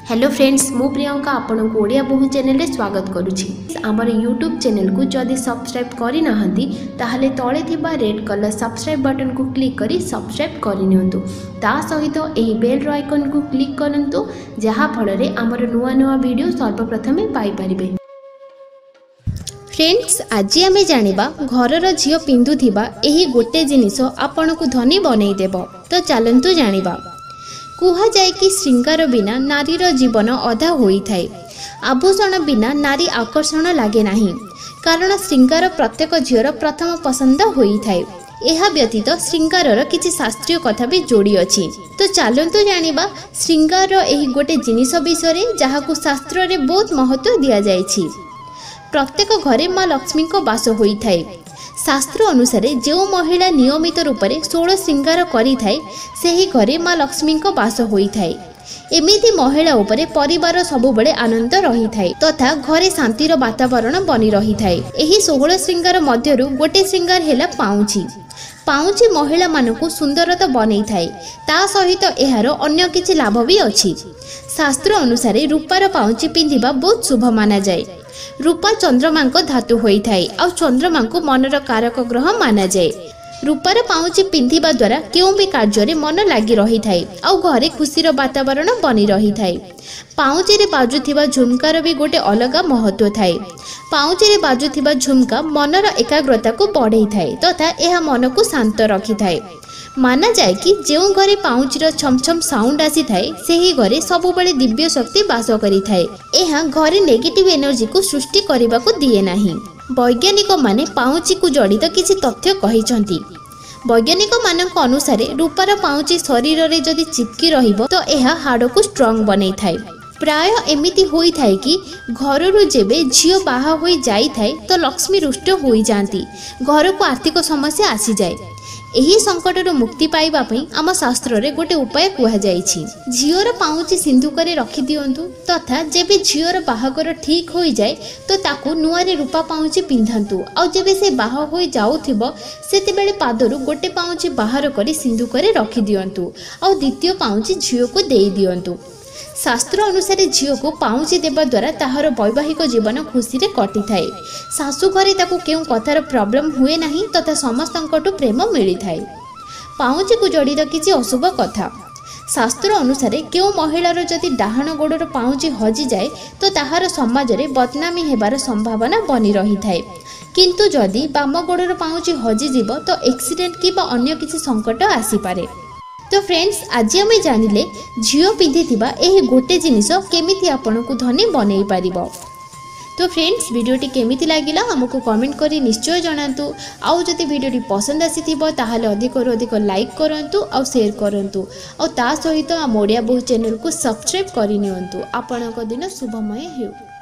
Hello friends, मु प्रियंका आपन को ओडिया बहु चैनल रे स्वागत करुछि। आमर यूट्यूब चैनल को जदि सब्सक्राइब करि नहंती ताहले तळे थिबा रेड कलर सब्सक्राइब बटन को क्लिक करी सब्सक्राइब करि नियंतु। ता सहित एही बेल आइकन को क्लिक करंतु जहा फल रे आमर नुवा नुवा वीडियो सर्वप्रथमे पाई परिबे। फ्रेंड्स, आज आम जानिबा घरर झियो पिंधुथिबा एही गोटे जिनिस आपन को धनी बनई देबो। तो चलंतु जानिबा। कुहा जाए कि श्रृंगार बिना नारीर जीवन अधा होई थाए। आभूषण बिना नारी आकर्षण लागे नहीं, कारण श्रृंगार प्रत्येक झीवर प्रथम पसंद होई थाए। एहा व्यतीत श्रृंगारर किछि शास्त्रीय कथा भी जोड़ी अछि। तो चलंतु जानिबा श्रृंगार एही गोटे जिनिस विषय जहाकू शास्त्र रे बहुत महत्व दिया जायछि। प्रत्येक घरे माँ लक्ष्मी को वास होई थाए। शास्त्र अनुसार जो महिला नियमित रूप से 16 श्रृंगार करि थाए सेही घरे माँ लक्ष्मी को वास होई थाए। एमिति महिला उपरे परिवार सबुबले आनंद रही थाए तथा घरे शांतिर वातावरण बनी रही थाए। एही 16 श्रृंगार मध्यरु गोटे श्रृंगार हेला पाउची। पाउची महिला मानकु सुंदरता बनै थाए। ता सहित एहार अन्य किछि लाभ भी अछि। शास्त्र अनुसार रूपार पाउची पिंधिबा बहुत शुभ माना जाए। रूपा चंद्रमा को धातु होई थाए आ चंद्रमा को मनर कारक ग्रह माना जाए। रूपार पाउची पिंधिबा द्वारा केउ भी कार्य रे मन लागी रही थाए आ घरे खुशीर वातावरण बनी रही थाए। पाउची रे बाजुथिबा झुमकार भी गोटे अलग महत्व थाए। पाउची रे बाजुथिबा झुमका मनर एकाग्रता को बढ़ई थाए तथा एहा मन को शांत रखी थाए। माना जाए कि जो घरे पाउचीर छम छम साउंड आसी थाए सेही घरे सबुबले दिव्य शक्ति वास करि थाए। एहा घरे नेगेटिव एनर्जी को सृष्टि करबा को दिए नाही। वैज्ञानिक माने पाउची को जड़ित किछि तथ्य कहिसंती। वैज्ञानिक मानक अनुसार रूपार पाउची शरीर रे जदि चिपकी रहिबो तो एहा हाड़ को स्ट्रांग बनै थाए। प्राय एमिति होई थाए कि घररु जेबे झियो बाहा होई जाई थाए तो लक्ष्मी रुष्ट होई जांती, घर को आर्थिक समस्या आसी जाए। एही संकटर मुक्ति पाइबा पई आम शास्त्र रे गोटे उपाय कुहा जाइछि। झियोर पाउची सिंधुक रे रखि दियंतु तथा जेबे झियोर बाहागर ठीक होई जाए तो ताकू नुआ रे रूपा पाउची पिंधंतु आ जेबे से बाहा होई जाउथिबो सेते बेले पादरु गोटे पाउची बाहर करी सिंधुक रे रखि दियंतु आ द्वितीय पाउची झियो को देई दियंतु। शास्त्र अनुसार झियो को पाउची देवा द्वारा ताहार वैवाहिक जीवन खुशी रे कटि थाए। सासु घरे ताकू केउ कथार प्रॉब्लम हुए नहीं तथा समस्तंकटु प्रेम मिली थाए। पाउची को जड़ित किछि अशुभ कथा। शास्त्र अनुसार केउ महिलार जदि डाहाण गोड़र पाउची हजि जाए तो ताहार समाज रे बदनामी हेबार संभावना बनी रही थाए। किंतु जदि बाम गोड़र पाउची हजि जीव तो एक्सीडेंट किबा अन्य किछि संकट आसी पारे। तो फ्रेंड्स, आज आम जानिले झियो पिंधिथिबा एही गोटे जिनिस केमिति आपन को धनी बनई पारिबो। तो फ्रेंड्स, वीडियोटी केमिति लागिला हमको कमेंट करी निश्चय जणांतु। आउ जदि वीडियोटी पसंद आसीथिबो ताहाले अधिक रु अधिक लाइक करंतु और शेयर करंतु और ता सहित आम ओडिया बहु चैनल को सब्सक्राइब करि नियंतु। आपनक दिन शुभमय हेउ।